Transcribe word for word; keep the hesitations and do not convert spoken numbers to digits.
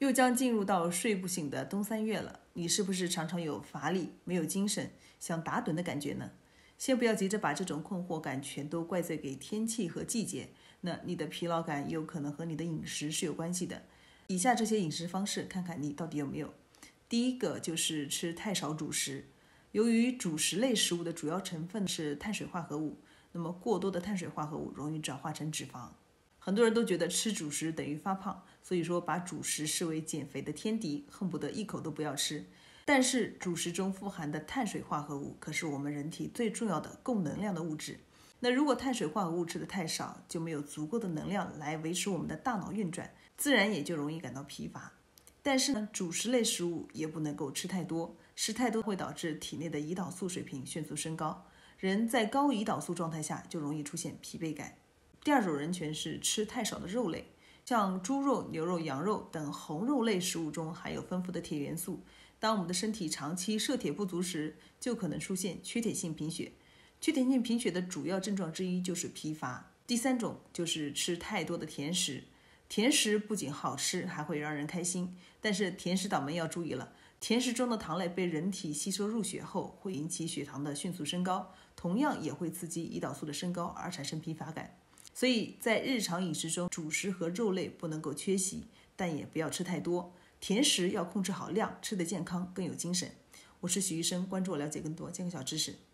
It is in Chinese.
又将进入到睡不醒的冬三月了，你是不是常常有乏力、没有精神、想打盹的感觉呢？先不要急着把这种困惑感全都怪罪给天气和季节，那你的疲劳感有可能和你的饮食是有关系的。以下这些饮食方式，看看你到底有没有。第一个就是吃太少主食。由于主食类食物的主要成分是碳水化合物，那么过多的碳水化合物容易转化成脂肪。很多人都觉得吃主食等于发胖，所以说把主食视为减肥的天敌，恨不得一口都不要吃。但是主食中富含的碳水化合物可是我们人体最重要的供能量的物质。那如果碳水化合物吃的太少，就没有足够的能量来维持我们的大脑运转，自然也就容易感到疲乏。但是呢，主食类食物也不能够吃太多，吃太多会导致体内的胰岛素水平迅速升高，人在高胰岛素状态下就容易出现疲惫感。第二种人群是吃太少的肉类，像猪肉、牛肉、羊肉等红肉类食物中含有丰富的铁元素。当我们的身体长期摄铁不足时，就可能出现缺铁性贫血。缺铁性贫血的主要症状之一就是疲乏。第三种就是吃太多的甜食。甜食不仅好吃，还会让人开心，但是甜食党们要注意了，甜食中的糖类被人体吸收入血后，会引起血糖的迅速升高，同样也会刺激胰岛素的升高而产生疲乏感。所以在日常饮食中，主食和肉类不能够缺席，但也不要吃太多。甜食要控制好量，吃得健康更有精神。我是许医生，关注我了解更多健康小知识。